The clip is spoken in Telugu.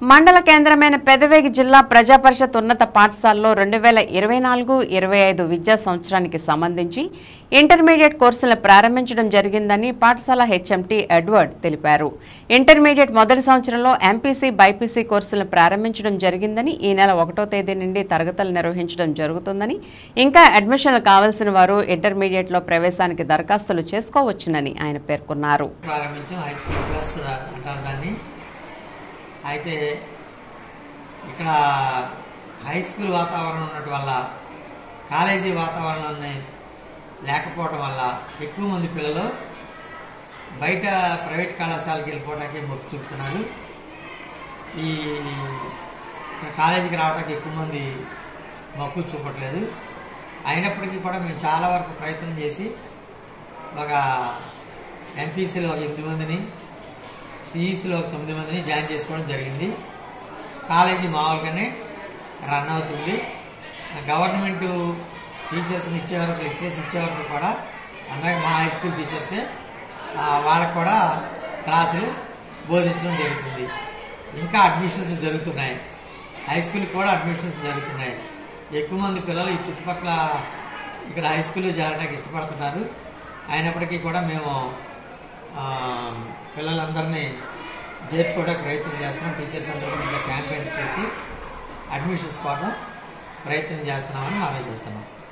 మండల కేంద్రమైన పెదవేగి జిల్లా ప్రజాపరిషత్ ఉన్నత పాఠశాలలో 2024-25 విద్యా సంవత్సరానికి సంబంధించి ఇంటర్మీడియట్ కోర్సులను ప్రారంభించడం జరిగిందని పాఠశాల హెచ్ఎంటీ ఎడ్వర్డ్ తెలిపారు. ఇంటర్మీడియట్ మొదటి సంవత్సరంలో ఎంపీసీ, బైపీసీ కోర్సులను ప్రారంభించడం జరిగిందని, ఈ నెల 1వ తేదీ నుండి తరగతులు నిర్వహించడం జరుగుతుందని, ఇంకా అడ్మిషన్లు కావాల్సిన వారు ఇంటర్మీడియట్లో ప్రవేశానికి దరఖాస్తులు చేసుకోవచ్చునని ఆయన పేర్కొన్నారు. అయితే ఇక్కడ హై స్కూల్ వాతావరణం ఉండటం వల్ల, కాలేజీ వాతావరణాన్ని లేకపోవడం వల్ల ఎక్కువ మంది పిల్లలు బయట ప్రైవేట్ కళాశాలకి వెళ్ళిపోవడానికి మొక్కు చూపుతున్నారు. ఈ కాలేజీకి రావడానికి ఎక్కువ మంది మొక్కు చూపట్లేదు. అయినప్పటికీ కూడా మేము చాలా వరకు ప్రయత్నం చేసి ఒక ఎంపీసీలో 8 మందిని, సిఈసీలో 9 మందిని జాయిన్ చేసుకోవడం జరిగింది. కాలేజీ మామూలుగానే రన్ అవుతుంది. గవర్నమెంట్ టీచర్స్ని ఇచ్చేవరకు, లెక్చర్స్ ఇచ్చేవరకు కూడా అందరికీ మా హై స్కూల్ టీచర్సే వాళ్ళకు కూడా క్లాసులు బోధించడం జరుగుతుంది. ఇంకా అడ్మిషన్స్ జరుగుతున్నాయి. హై స్కూల్కి కూడా అడ్మిషన్స్ జరుగుతున్నాయి. ఎక్కువ మంది పిల్లలు ఈ చుట్టుపక్కల ఇక్కడ హై స్కూల్లో చేరడానికి ఇష్టపడుతున్నారు. అయినప్పటికీ కూడా మేము పిల్లలందరినీ చేర్చుకోవడానికి ప్రయత్నం చేస్తున్నాం. టీచర్స్ అందరూ కూడా ఇంకా క్యాంపెయిన్స్ చేసి అడ్మిషన్స్ కోసం ప్రయత్నం చేస్తున్నామని మనం చేస్తున్నాం.